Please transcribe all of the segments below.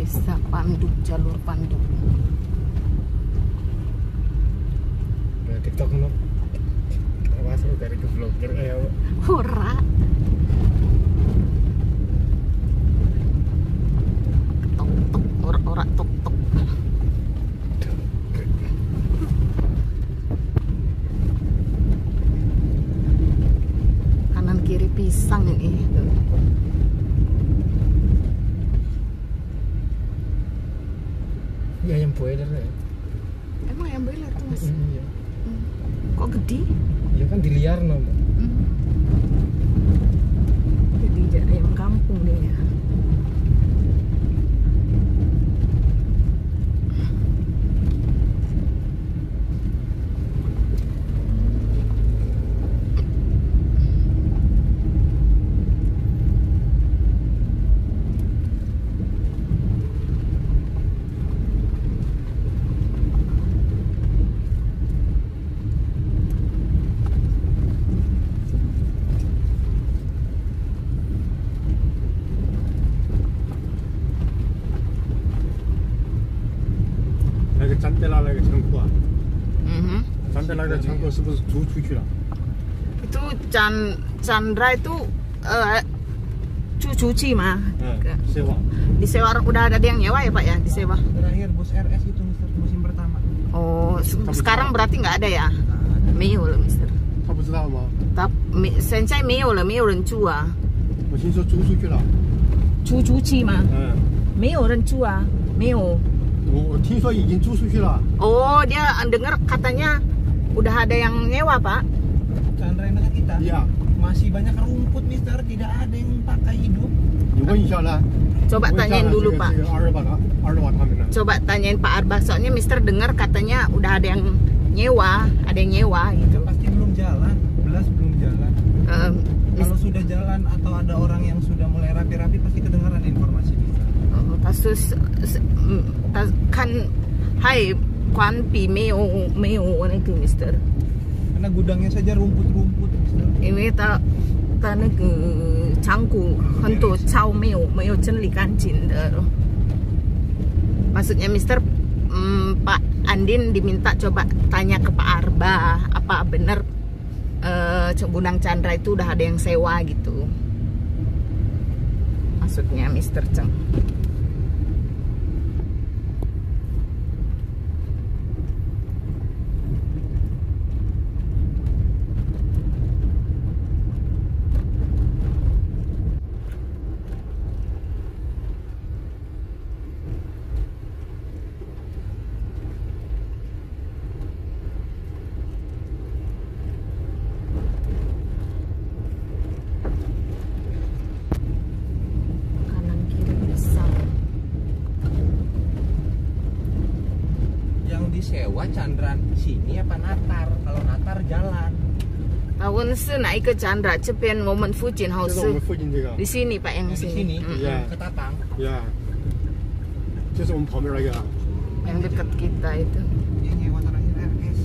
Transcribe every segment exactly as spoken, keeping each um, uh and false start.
Desa Panduk, jalur Panduk. Nah, TikTok no. Termasuk dari ke vlogger eh apa? Ora. Tok tok ora ora tok tok. Kanan kiri pisang ini. Tuh. Ya yang boiler ya. Emang ayam boiler tuh mas? Mm, iya. Hmm. Kok gede? Ya kan diliar no. Hmm. Jadi jadi ayam kampung dia ya. 站在那那个仓库啊， Mhm. 站在那个仓库是不是租出去了？ Itu Chan Chandra itu eh, cuci mah. 嗯 Ke- ，sewa。 Disewa udah ada yang nyewa ya Pak ya disewa. Terakhir bus R S itu Mister musim pertama. Oh se- sekarang berarti nggak ada ya? 没有了 Mister. 他不知道吗？ Tapi 没现在没有了，没有人住啊。 我听说租出去了。 出租期吗？ 嗯， 没有人住啊，没有。 我我听说已经租出去了。 Oh dia dengar katanya udah ada yang nyewa Pak. Chandra yang dekat kita. Iya. Masih banyak rumput Mister, tidak ada yang pakai hidup. 你问一下呢？ Coba 问一下 tanyain 呢 dulu 这个 Pak. 这个二二八他二二八他们呢？ Coba tanyain Pak Arba, soalnya Mister dengar katanya udah ada yang nyewa, ada yang nyewa gitu. Pasti belum jalan, belas belum jalan. Em, Kalau sudah jalan atau ada orang yang sudah mulai rapi-rapi pasti kedengaran informasi Mister. Oh, kasus se- mm, ta- kan hai kwan pi meo meo itu Mister. Karena gudangnya saja rumput-rumput Mister. Ini ta ta na ge changgu hento chao meo meo cenli ganjin de. Maksudnya Mister mm, Pak Andin diminta coba tanya ke Pak Arba apa benar eh Gudang Chandra itu udah ada yang sewa gitu. Maksudnya Mister Ceng. Kanan kiri pisang. Yang disewa Chandra sini apa Natar? Kalau Natar jalan. 啊，问是哪一个站的？这边我们附近好就是是我们附近这个。 di sini Pak yang Yang di sini. sini, Mm-mm. Iya. Ketapang. 呀，就是我们旁边那个。 Yang dekat kita itu. Yang nyewa terakhir R S.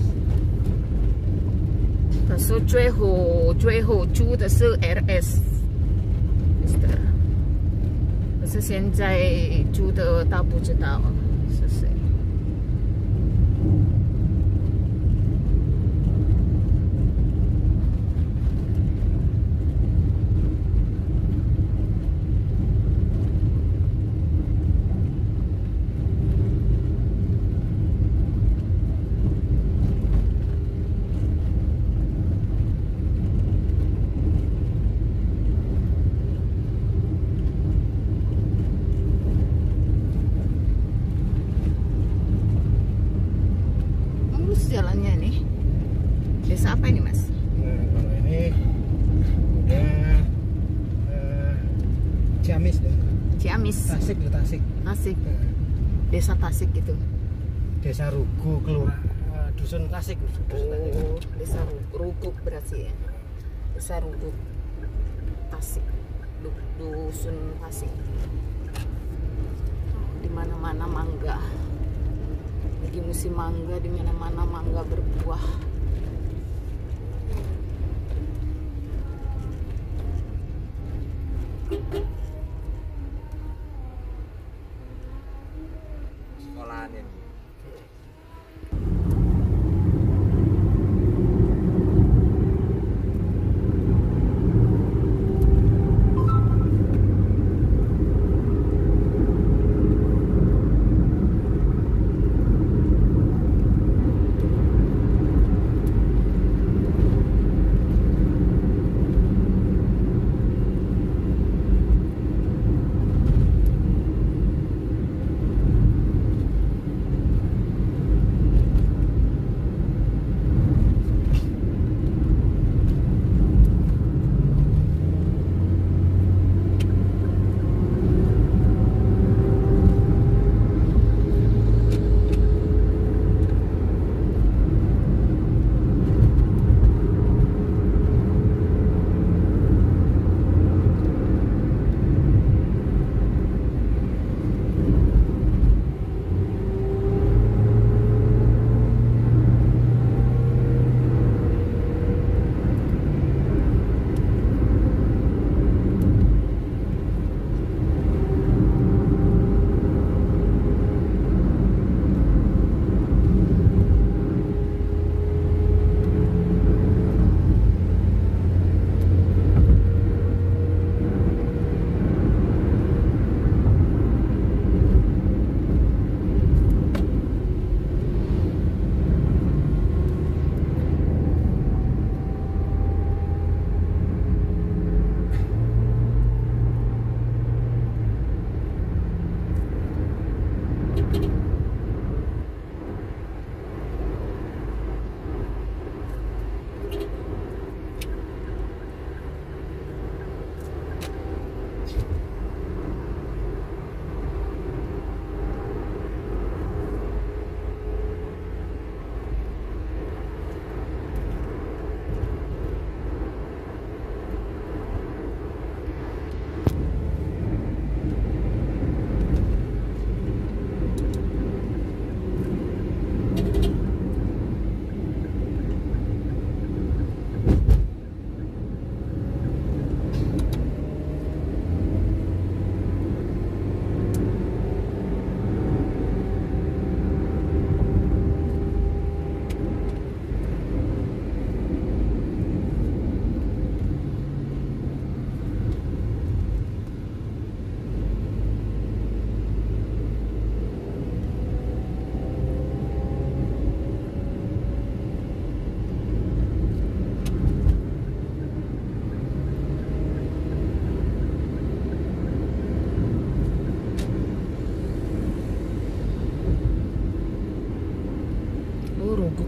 可是最后最后租的是 R S， Mister。可是现在租的倒不知道是谁。Lurus jalannya nih. Desa apa ini Mas? Nah, kalau ini udah eh, Ciamis deh. Ciamis, Tasik loh, Tasik. Tasik, Nah, Desa Tasik gitu. Desa Rugu, kelurahan eh, Dusun Tasik. Dusun Tasik. Oh, Desa Ru- Ruguk berarti ya. Desa Ruguk Tasik. Du- Dusun Tasik. Di mana-mana mangga. Lagi musim mangga, di mana-mana mangga berbuah.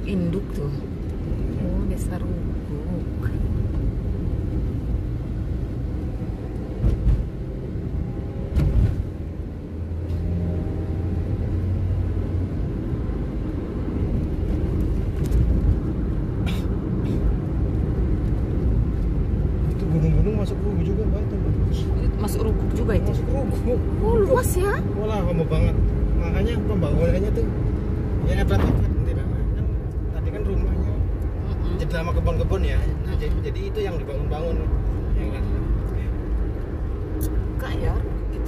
induk tuh. Oh, desa Ruguk. Itu gunung-gunung masuk Ruguk juga, Mbak, itu. Masuk Ruguk juga itu. Masuk Ruguk. Oh, luas ya? Walah, lama banget. Makanya pembangunannya tuh ya epret-epret nanti, Pak. Kan tadi kan rumahnya jadi lama kebun-kebun ya. Nah, jadi, jadi itu yang dibangun-bangun. Ya kan? Kak ya, gitu.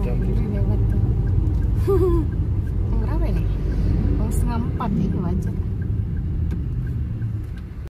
Jam berapa ini? Oh, setengah empat itu aja.